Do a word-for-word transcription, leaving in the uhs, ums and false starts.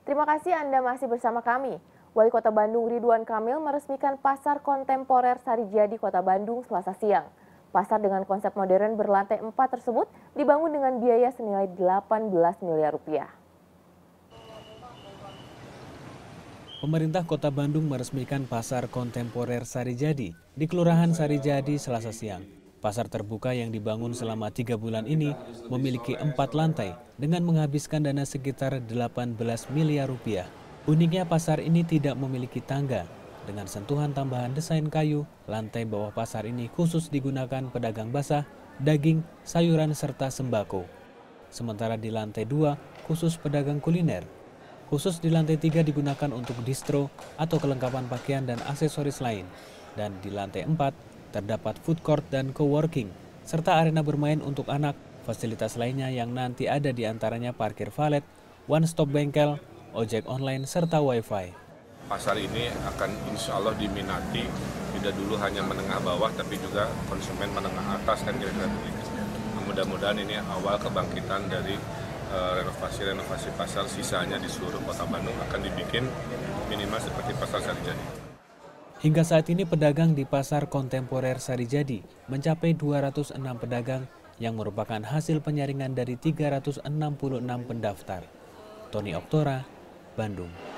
Terima kasih Anda masih bersama kami. Wali Kota Bandung Ridwan Kamil meresmikan Pasar Kontemporer Sarijadi Kota Bandung Selasa siang. Pasar dengan konsep modern berlantai empat tersebut dibangun dengan biaya senilai delapan belas miliar rupiah. Pemerintah Kota Bandung meresmikan Pasar Kontemporer Sarijadi di Kelurahan Sarijadi Selasa siang. Pasar terbuka yang dibangun selama tiga bulan ini memiliki empat lantai dengan menghabiskan dana sekitar delapan belas miliar rupiah. Uniknya pasar ini tidak memiliki tangga. Dengan sentuhan tambahan desain kayu, lantai bawah pasar ini khusus digunakan pedagang basah, daging, sayuran, serta sembako. Sementara di lantai dua khusus pedagang kuliner. Khusus di lantai tiga digunakan untuk distro atau kelengkapan pakaian dan aksesoris lain. Dan di lantai empat terdapat food court dan coworking, serta arena bermain untuk anak. Fasilitas lainnya yang nanti ada di antaranya parkir valet, one-stop bengkel, ojek online, serta wifi. Pasar ini akan insya Allah diminati, tidak dulu hanya menengah bawah, tapi juga konsumen menengah atas kan kira-kira begitu. Mudah-mudahan ini awal kebangkitan dari renovasi-renovasi pasar sisanya di seluruh Kota Bandung akan dibikin minimal seperti Pasar Sarijadi. Hingga saat ini pedagang di Pasar Kontemporer Sarijadi mencapai dua ratus enam pedagang yang merupakan hasil penyaringan dari tiga ratus enam puluh enam pendaftar. Tony Oktora, Bandung.